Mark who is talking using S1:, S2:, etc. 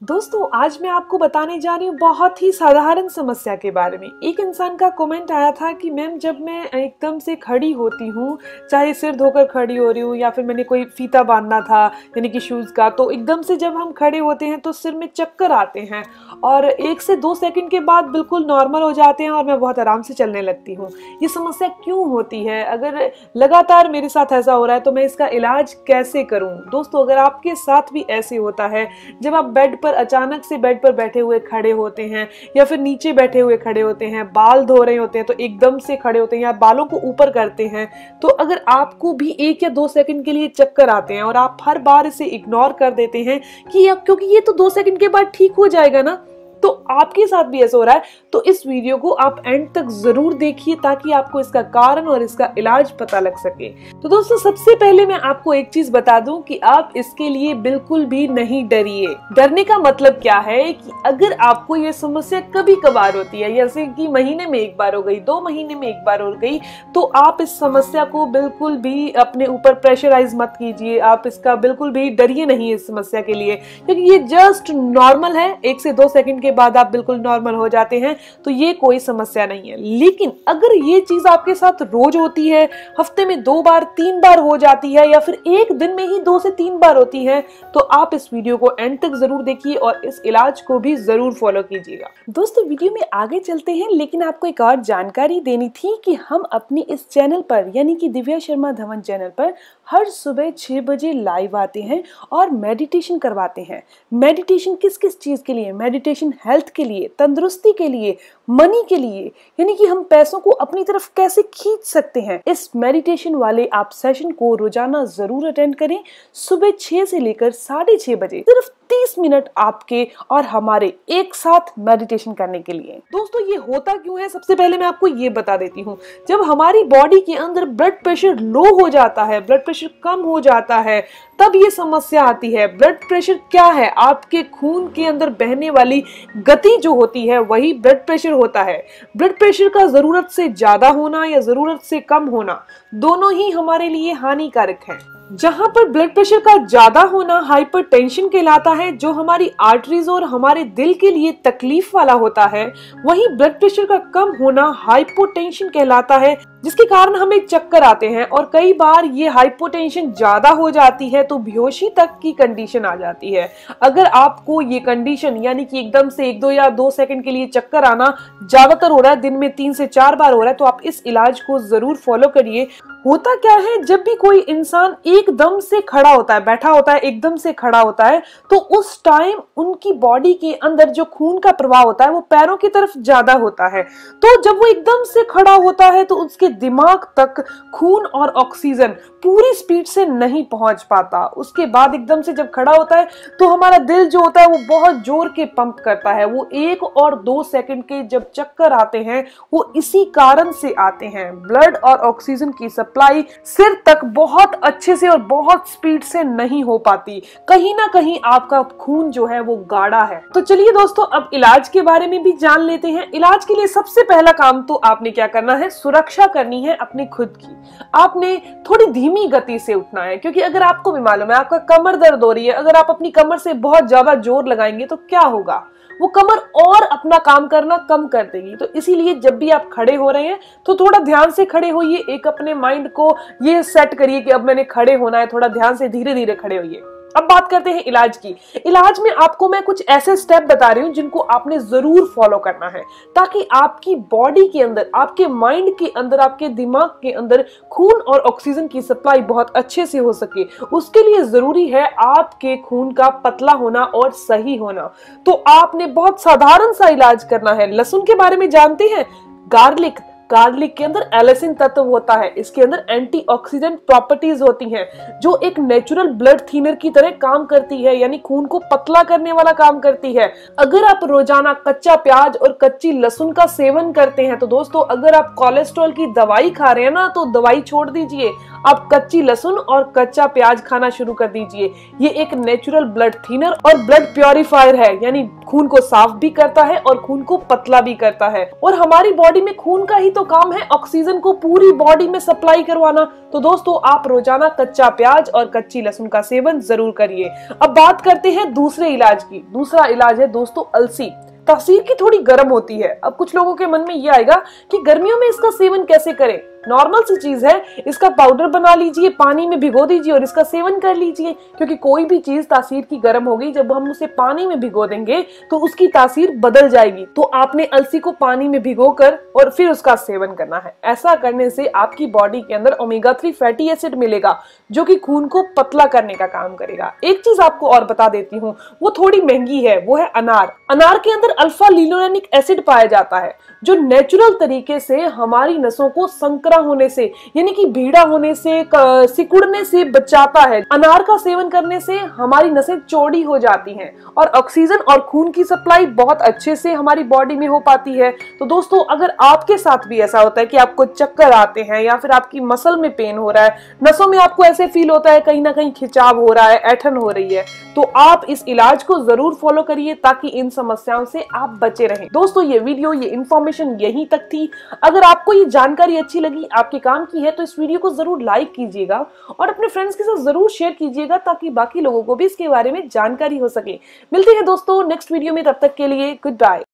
S1: दोस्तों आज मैं आपको बताने जा रही हूँ बहुत ही साधारण समस्या के बारे में। एक इंसान का कमेंट आया था कि मैम जब मैं एकदम से खड़ी होती हूँ, चाहे सिर धोकर खड़ी हो रही हूँ या फिर मैंने कोई फीता बांधना था यानी कि शूज़ का, तो एकदम से जब हम खड़े होते हैं तो सिर में चक्कर आते हैं और 1 से 2 सेकंड के बाद बिल्कुल नॉर्मल हो जाते हैं और मैं बहुत आराम से चलने लगती हूँ। ये समस्या क्यों होती है? अगर लगातार मेरे साथ ऐसा हो रहा है तो मैं इसका इलाज कैसे करूँ? दोस्तों अगर आपके साथ भी ऐसे होता है, जब आप बेड पर अचानक से बेड पर बैठे हुए खड़े होते हैं या फिर नीचे बैठे हुए खड़े होते हैं, बाल धो रहे होते हैं तो एकदम से खड़े होते हैं या बालों को ऊपर करते हैं, तो अगर आपको भी 1 या 2 सेकंड के लिए चक्कर आते हैं और आप हर बार इसे इग्नोर कर देते हैं कि क्योंकि ये तो 2 सेकंड के बाद ठीक हो जाएगा ना, तो आपके साथ भी ऐसा हो रहा है, तो इस वीडियो को आप एंड तक जरूर देखिए ताकि आपको इसका कारण और इसका इलाज पता लग सके। तो दोस्तों सबसे पहले मैं आपको एक चीज बता दूं कि आप इसके लिए बिल्कुल भी नहीं डरिए। डरने का मतलब क्या है कि अगर आपको ये समस्या कभी कभार होती है, जैसे कि महीने में 1 बार हो गई, 2 महीने में 1 बार हो गई, तो आप इस समस्या को बिल्कुल भी अपने ऊपर प्रेशराइज मत कीजिए। आप इसका बिल्कुल भी डरिए नहीं इस समस्या के लिए, क्योंकि ये जस्ट नॉर्मल है। 1 से 2 सेकंड के बाद आप बिल्कुल नॉर्मल हो जाते हैं, तो ये कोई समस्या नहीं है। लेकिन अगर ये चीज आपके साथ रोज होती है, हफ्ते में 2 बार 3 बार हो जाती है या फिर एक दिन में ही 2 से 3 बार होती है, तो आप इस वीडियो को एंड तक जरूर देखिए और इस इलाज को भी जरूर फॉलो कीजिएगा। दोस्तों वीडियो में आगे चलते हैं, लेकिन आपको एक और जानकारी देनी थी कि हम अपनी इस चैनल पर यानी कि दिव्या शर्मा धवन चैनल पर हर सुबह 6 बजे लाइव आते हैं और मेडिटेशन करवाते हैं। मेडिटेशन किस किस चीज के लिए? मेडिटेशन हेल्थ के लिए, तंदुरुस्ती के लिए, मनी के लिए, यानी कि हम पैसों को अपनी तरफ कैसे खींच सकते हैं। इस मेडिटेशन वाले आप सेशन को रोजाना जरूर अटेंड करें, सुबह 6 से लेकर 6:30 बजे, सिर्फ 30 मिनट आपके और हमारे एक साथ मेडिटेशन करने के लिए। दोस्तों ये होता क्यों है, सबसे पहले मैं आपको ये बता देती हूँ। जब हमारी बॉडी के अंदर ब्लड प्रेशर लो हो जाता है, ब्लड प्रेशर कम हो जाता है, तब ये समस्या आती है। ब्लड प्रेशर क्या है? आपके खून के अंदर बहने वाली गति जो होती है वही ब्लड प्रेशर होता है। ब्लड प्रेशर का जरूरत से ज्यादा होना या जरूरत से कम होना दोनों ही हमारे लिए हानिकारक है। जहां पर ब्लड प्रेशर का ज्यादा होना हाइपरटेंशन कहलाता है, जो हमारी आर्टरीज और हमारे दिल के लिए तकलीफ वाला होता है, वहीं ब्लड प्रेशर का कम होना हाइपोटेंशन कहलाता है, जिसके कारण हमें चक्कर आते हैं और कई बार ये हाइपोटेंशन ज्यादा हो जाती है तो बेहोशी तक की कंडीशन आ जाती है। अगर आपको ये कंडीशन यानी कि एकदम से 1 या 2 सेकंड के लिए चक्कर आना ज्यादातर हो रहा है, दिन में 3 से 4 बार हो रहा है, तो आप इस इलाज को जरूर फॉलो करिए। होता क्या है, जब भी कोई इंसान एकदम से खड़ा होता है, बैठा होता है, एकदम से खड़ा होता है, तो उस टाइम उनकी बॉडी के अंदर जो खून का प्रवाह होता है वो पैरों की तरफ ज्यादा होता है। तो जब वो एकदम से खड़ा होता है तो उसके दिमाग तक खून और ऑक्सीजन पूरी स्पीड से नहीं पहुंच पाता। उसके बाद एकदम से जब खड़ा होता है तो हमारा दिल जो होता है वो बहुत जोर के पंप करता है। वो 1 और 2 सेकंड के जब चक्कर आते हैं वो इसी कारण से आते हैं। ब्लड और ऑक्सीजन की सप्लाई सिर तक बहुत अच्छे से और बहुत स्पीड से नहीं हो पाती। कहीं ना कहीं आपका खून जो है वो गाढ़ा है। तो चलिए दोस्तों अब इलाज के बारे में भी जान लेते हैं। इलाज के लिए सबसे पहला काम तो आपने क्या करना है, सुरक्षा करनी है अपनी खुद की। आपने थोड़ी धीमी गति से उठना है, क्योंकि अगर आपको भी मालूम है आपका कमर दर्द हो रही है, अगर आप अपनी कमर से बहुत ज्यादा जोर लगाएंगे तो क्या होगा, वो कमर और अपना काम करना कम कर देगी। तो इसीलिए जब भी आप खड़े हो रहे हैं तो थोड़ा ध्यान से खड़े होइए। एक अपने माइंड को ये सेट करिए कि अब मैंने खड़े होना है, थोड़ा ध्यान से धीरे धीरे खड़े होइए। अब बात करते हैं इलाज की। इलाज में आपको मैं कुछ ऐसे स्टेप बता रही हूं जिनको आपने जरूर फॉलो करना है, ताकि आपकी बॉडी के अंदर, आपके माइंड के अंदर, आपके दिमाग के अंदर खून और ऑक्सीजन की सप्लाई बहुत अच्छे से हो सके। उसके लिए जरूरी है आपके खून का पतला होना और सही होना। तो आपने बहुत साधारण सा इलाज करना है। लहसुन के बारे में जानते हैं? गार्लिक के अंदर एलिसिन तत्व होता है। इसके अंदर एंटीऑक्सीडेंट प्रॉपर्टीज होती हैं जो एक नेचुरल ब्लड थिनर की तरह काम करती है, यानी खून को पतला करने वाला काम करती है। अगर आप रोजाना कच्चा प्याज और कच्ची लहसुन का सेवन करते हैं तो दोस्तों अगर आप कोलेस्ट्रॉल की दवाई खा रहे हैं ना, तो दवाई छोड़ दीजिए। आप कच्ची लहसुन और कच्चा प्याज खाना शुरू कर दीजिए। ये एक नेचुरल ब्लड थिनर और ब्लड प्योरीफायर है, यानी खून को साफ भी करता है और खून को पतला भी करता है। और हमारी बॉडी में खून का ही तो काम है ऑक्सीजन को पूरी बॉडी में सप्लाई करवाना। तो दोस्तों आप रोजाना कच्चा प्याज और कच्ची लहसुन का सेवन जरूर करिए। अब बात करते हैं दूसरे इलाज की। दूसरा इलाज है दोस्तों अलसी। तासीर की थोड़ी गर्म होती है। अब कुछ लोगों के मन में ये आएगा कि गर्मियों में इसका सेवन कैसे करें। नॉर्मल सी चीज है, इसका पाउडर बना लीजिए, पानी में भिगो दीजिए और इसका सेवन कर लीजिए। क्योंकि कोई भी चीज तासीर की गर्म हो गई, जब हम उसे पानी में भिगो देंगे तो उसकी तासीर बदल जाएगी। तो आपने अलसी को पानी में भिगोकर और फिर उसका सेवन करना है। ऐसा करने से आपकी बॉडी के अंदर ओमेगा 3 फैटी एसिड मिलेगा, जो कि खून को पतला करने का काम करेगा। एक चीज आपको और बता देती हूँ, वो थोड़ी महंगी है, वो है अनार। अनार के अंदर अल्फा लिनोलेनिक एसिड पाया जाता है, जो नेचुरल तरीके से हमारी नसों को संकरा होने से, यानी कि भीड़ा होने से, सिकुड़ने से बचाता है। अनार का सेवन करने से हमारी नसें चौड़ी हो जाती हैं और ऑक्सीजन और खून की सप्लाई बहुत अच्छे से हमारी बॉडी में हो पाती है। तो दोस्तों अगर आपके साथ भी ऐसा होता है कि आपको चक्कर आते हैं या फिर आपकी मसल में पेन हो रहा है, नसों में आपको ऐसे फील होता है कहीं ना कहीं खिंचाव हो रहा है, ऐठन हो रही है, तो आप इस इलाज को जरूर फॉलो करिए ताकि इन समस्याओं से आप बचे रहें। दोस्तों ये वीडियो, ये इन्फॉर्मेशन यहीं तक थी। अगर आपको ये जानकारी अच्छी लगी, आपके काम की है, तो इस वीडियो को जरूर लाइक कीजिएगा और अपने फ्रेंड्स के साथ जरूर शेयर कीजिएगा ताकि बाकी लोगों को भी इसके बारे में जानकारी हो सके। मिलते हैं दोस्तों नेक्स्ट वीडियो में, तब तक के लिए गुड बाय।